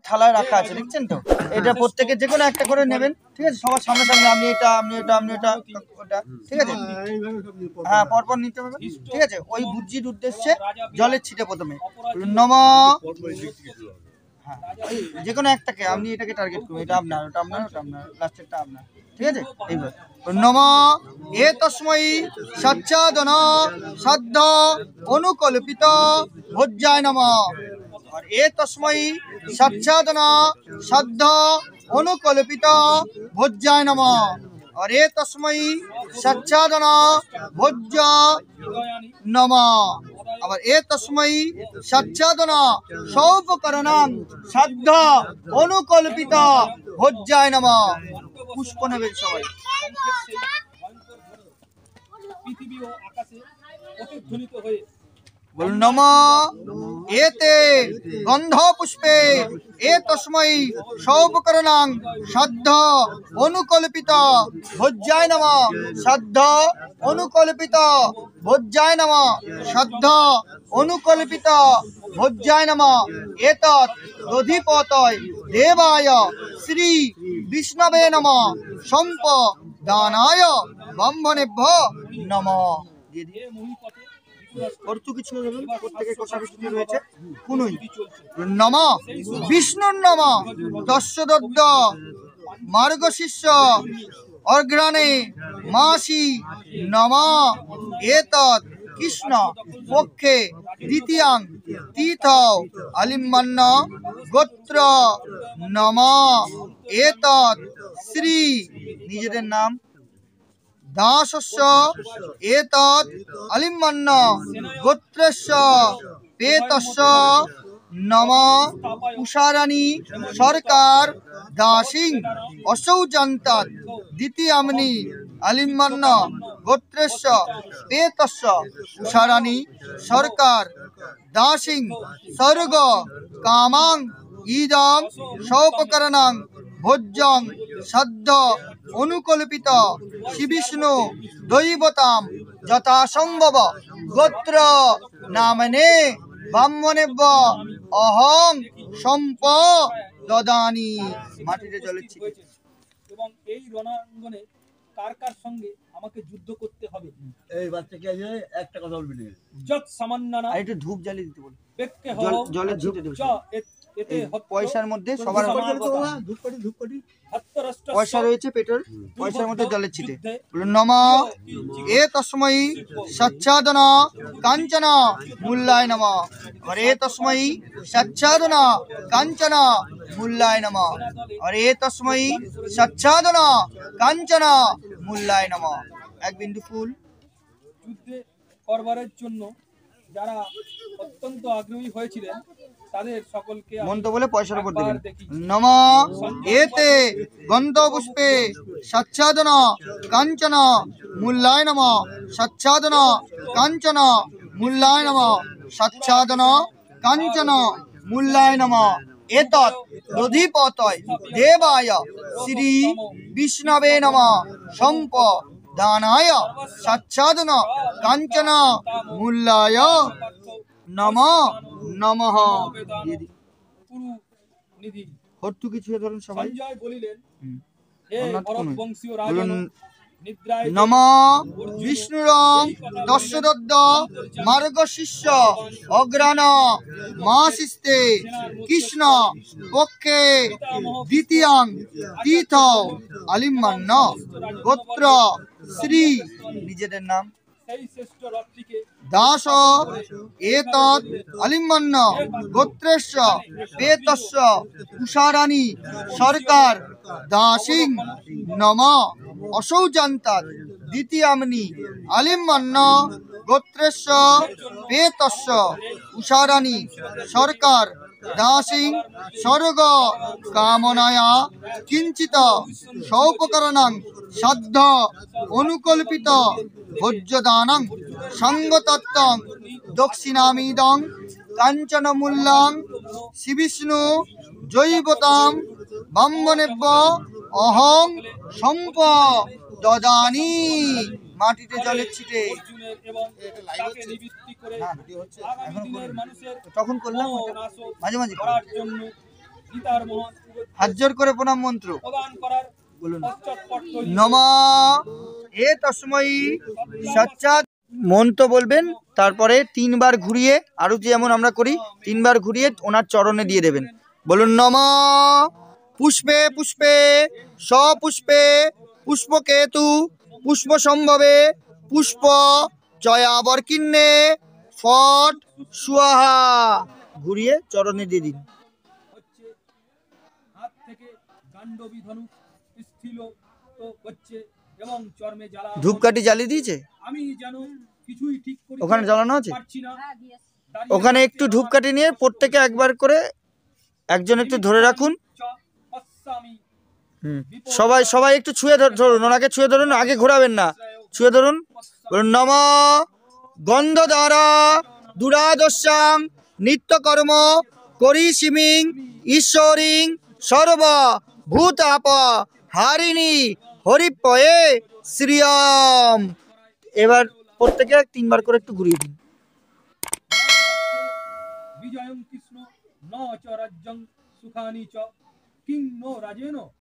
থালায় রাখা আছে, দেখছেন তো? এটা প্রত্যেকে যে কোনো একটা করে নেবেন, ঠিক আছে? সবার সামনে সামনে, আপনি এটা, আপনি এটা, আপনি এটা, ওটা, ঠিক আছে? হ্যাঁ, পরপর নিতে হবে, ঠিক আছে? ওই বুজ্জির উদ্দেশ্যে জলের ছিটে প্রথমে নম। হ্যাঁ, যে কোনো একটাকে আপনি এটাকে টার্গেট করুন, এটা আপনার, ওটা আপনার, ওটা আপনার, লাস্টেরটা আপনার, ঠিক আছে? এইবার নম এ তস্मै সচ্চাদন শ্রদ্ধ অনুকল্পিত ভোজ্যায় নমঃ। और ए तस्मै सच्चादन श्रद्ध अनुकल्पित भोज्याय नमः। और ए तस्मै सच्चादन भोज्य नमः। और ए तस्मै सच्चादन सौपकरणं श्रद्ध अनुकल्पित भोज्याय नमः। पुष्प नेबेन सबाई। पृथिवी ও আকাশে প্রতিধ্বনিত হয়ে नम एते गंध पुष्पे ए तस्मै सौपकरणं श्रद्ध अनुकल्पित भोज्याय नमः। श्रद्ध अनुकल्पित भोज्याय नमः। श्रद्ध अनुकल्पित भोज्याय नमः। एतत् दधिपतय देवाय श्री विष्णवे नमः। सम्पदानाय ब्रह्मणेभ्यो नमः। नम विष्णु नम दस्यदद्द मार्गशीर्ष अग्राणे मासी नम एतत् कृष्ण पक्षे द्वितीयां तीर्थौ अलिम्बन्न गोत्र नम एतत् श्री निजेदेर नाम दासस्य एतत् अलिम्बन्न गोत्रस्य पेतस्य नम उषाराणी सरकार दासिं असौ जन्तात् द्वितीयाम्नि अलिम्बन्न गोत्रस्य पेतस्य उषाराणी सरकार दासिं सर्ग कामां इदं सौपकरणं भोज्यं श्रद्ध अनुकल्पित श्रीविष्णु दैवतां यथासंभव गोत्र नामने ब्राह्मणेभ्यो अहं सम्पदानि। माटिते जलेर छिटे এবং এই রণাঙ্গনে কার কার সঙ্গে আমাকে যুদ্ধ করতে হবে। এই বাচ্চাকে আজ একটা কথা বলবি না, যত সামান্য না একটু ধূপ জ্বালিয়ে দিতে বল, জলে ছিটে দেব। এতে পয়সার মধ্যে সবার ধূপকাঠি পয়সা রয়েছে, পেটের পয়সার মধ্যে জলের ছিটে নম এ তস্मै সচ্চাদন কাঞ্চন মূল্যায় নমঃ। और ए तस्मै सच्चादन कांचन मूल्याय नमः। और ए तस्मै सच्चादन कांचन मूल्याय नमः। एक बिंदु फूल যুদ্ধে করবারের জন্য যারা অত্যন্ত আগ্রহী হয়েছিলেন তাদের সকলকে মন্ত্র বলে পয়সার উপর দিবেন। নম এতে গন্ধ পুষ্পে সচ্চাদন কাঞ্চন মূল্যায় নমঃ। সচ্চাদন কাঞ্চন মূল্যায় নমঃ। सच्चादन कांचन मूल्याय नमः। एतत् दधिपतय देवाय श्री विष्णवे नमः। सम्पदानाय सच्चादन कांचन मूल्याय नमः नमः। হট্টু কিছু ধরুন সবাই नम विष्णुरं दस्यदद्द मार्गशीर्ष अग्राण मासिस्ते कृष्ण पक्षे द्वितीयां तीर्थौ अलिम्बन्न गोत्र श्री निजेदेर नाम दास एतत् अलिम्बन्न गोत्रस्य पेतस्य उषाराणी सरकार दासिं नम असौ जन्तात् द्वितीयाम्नि अलिम्बन्न गोत्रस्य पेतस्य उषाराणी सरकार दासिं सर्ग कामनाया किंचित सौपकरणं श्रद्ध अनुकल्पित भोज्यदानं संगतत्वं दक्षिणामिदं कांचनमूल्यं श्रीविष्णु जैवतां ब्राह्मणेभ्यो अहं सम्पदानि। মাটিতে জলের ছিটে তখন করলাম মাঝে মাঝে গীতার মহান হাত জোর করে প্রণাম মন্ত্র প্রদান করার বলুন। পশ্চাৎপদ তৈরি নমঃ এ তস্मै সচ্চাৎ মন্ত্র বলবেন, তারপরে 3 বার ঘুরিয়ে, আরো যেমন আমরা করি 3 বার ঘুরিয়ে ওনার চরণে দিয়ে দেবেন। বলুন নমঃ পুষ্পে পুষ্পে সপুষ্পে পুষ্পকেতু পুষ্প সম্ভবে পুষ্প জয়াবর্কিন্নে ফট সুয়াহা ঘুরিয়ে চরণে দিয়ে দিন। হচ্ছে হাত থেকে গান্ডবী ধনুক স্থিল তো হচ্ছে এবং চর্মে জ্বালা। ধূপকাঠি জ্বালিয়ে দিয়েছে? আমি যেন কিছুই ঠিক করতে ওখানে জ্বালানো আছে? পারছি না। ওখানে একটু ধূপকাঠি নিয়ে প্রত্যেকে একবার করে একজন একটু ধরে রাখুন। সবাই সবাই একটু ছুঁয়ে ধরুন, ওনাকে ছুঁয়ে ধরুন, আগে ঘোরাবেন না, ছুঁয়ে ধরুন। বলুন নমঃ গন্ধ দ্বারা দুরাদস্যাং নিত্যকর্ম করিসিমিং ঈশ্বরিং সর্ব ভূত আপ হারিণী হরিপয়ে শ্রিয়ম। এবার প্রত্যেকে 3 বার করে একটু ঘুরিয়ে দিন। বিজয়ং কৃষ্ণ ন চ রাজ্যং সুখানি চ কিং নো রাজেন